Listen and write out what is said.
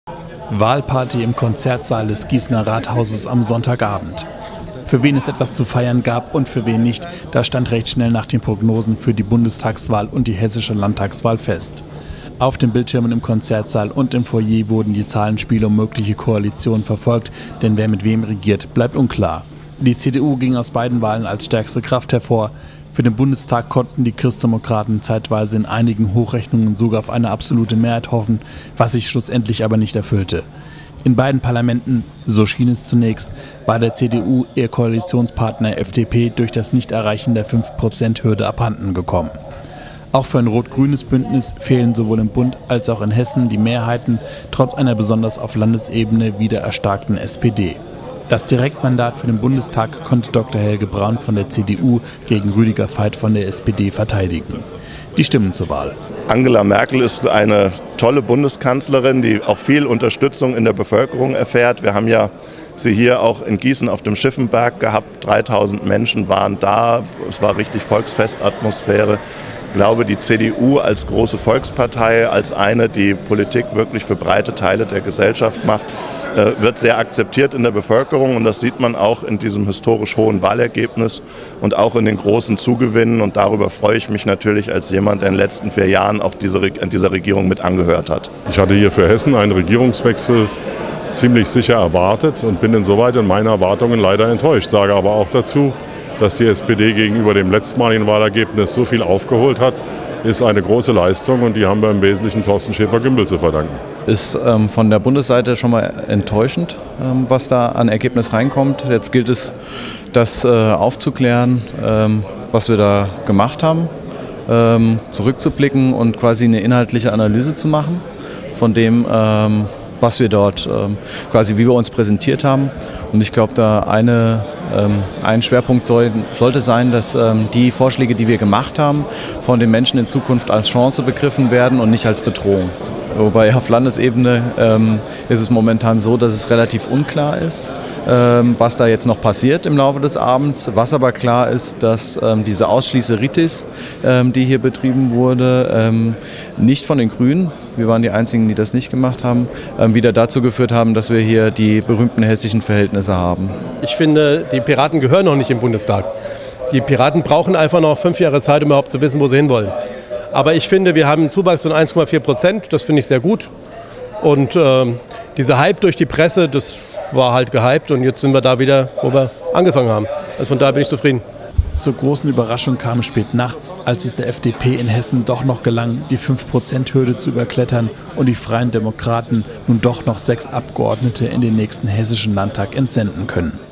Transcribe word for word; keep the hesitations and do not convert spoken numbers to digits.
Wahlparty im Konzertsaal des Gießener Rathauses am Sonntagabend. Für wen es etwas zu feiern gab und für wen nicht, da stand recht schnell nach den Prognosen für die Bundestagswahl und die hessische Landtagswahl fest. Auf den Bildschirmen im Konzertsaal und im Foyer wurden die Zahlenspiele um mögliche Koalitionen verfolgt, denn wer mit wem regiert, bleibt unklar. Die C D U ging aus beiden Wahlen als stärkste Kraft hervor. Für den Bundestag konnten die Christdemokraten zeitweise in einigen Hochrechnungen sogar auf eine absolute Mehrheit hoffen, was sich schlussendlich aber nicht erfüllte. In beiden Parlamenten, so schien es zunächst, war der C D U ihr Koalitionspartner F D P durch das Nichterreichen der fünf Prozent Hürde abhanden gekommen. Auch für ein rot-grünes Bündnis fehlen sowohl im Bund als auch in Hessen die Mehrheiten, trotz einer besonders auf Landesebene wieder erstarkten S P D. Das Direktmandat für den Bundestag konnte Doktor Helge Braun von der C D U gegen Rüdiger Veit von der S P D verteidigen. Die Stimmen zur Wahl. Angela Merkel ist eine tolle Bundeskanzlerin, die auch viel Unterstützung in der Bevölkerung erfährt. Wir haben ja sie hier auch in Gießen auf dem Schiffenberg gehabt. dreitausend Menschen waren da. Es war richtig Volksfestatmosphäre. Ich glaube, die C D U als große Volkspartei, als eine, die Politik wirklich für breite Teile der Gesellschaft macht, wird sehr akzeptiert in der Bevölkerung, und das sieht man auch in diesem historisch hohen Wahlergebnis und auch in den großen Zugewinnen, und darüber freue ich mich natürlich als jemand, der in den letzten vier Jahren auch diese, in dieser Regierung mit angehört hat. Ich hatte hier für Hessen einen Regierungswechsel ziemlich sicher erwartet und bin insoweit in meinen Erwartungen leider enttäuscht, sage aber auch dazu, dass die S P D gegenüber dem letztmaligen Wahlergebnis so viel aufgeholt hat, ist eine große Leistung, und die haben wir im Wesentlichen Thorsten Schäfer-Gümbel zu verdanken. Ist ähm, von der Bundesseite schon mal enttäuschend, ähm, was da an Ergebnis reinkommt. Jetzt gilt es, das äh, aufzuklären, ähm, was wir da gemacht haben, ähm, zurückzublicken und quasi eine inhaltliche Analyse zu machen von dem, ähm, was wir dort ähm, quasi, wie wir uns präsentiert haben. Und ich glaube, da eine, ähm, ein Schwerpunkt soll, sollte sein, dass ähm, die Vorschläge, die wir gemacht haben, von den Menschen in Zukunft als Chance begriffen werden und nicht als Bedrohung. Wobei auf Landesebene ähm, ist es momentan so, dass es relativ unklar ist, ähm, was da jetzt noch passiert im Laufe des Abends. Was aber klar ist, dass ähm, diese Ausschließeritis, ähm, die hier betrieben wurde, ähm, nicht von den Grünen, wir waren die Einzigen, die das nicht gemacht haben, ähm, wieder dazu geführt haben, dass wir hier die berühmten hessischen Verhältnisse haben. Ich finde, die Piraten gehören noch nicht im Bundestag. Die Piraten brauchen einfach noch fünf Jahre Zeit, um überhaupt zu wissen, wo sie hinwollen. Aber ich finde, wir haben einen Zuwachs von eins Komma vier Prozent, das finde ich sehr gut. Und äh, dieser Hype durch die Presse, das war halt gehypt, und jetzt sind wir da wieder, wo wir angefangen haben. Also von daher bin ich zufrieden. Zur großen Überraschung kam spät nachts, als es der F D P in Hessen doch noch gelang, die fünf Prozent Hürde zu überklettern und die Freien Demokraten nun doch noch sechs Abgeordnete in den nächsten hessischen Landtag entsenden können.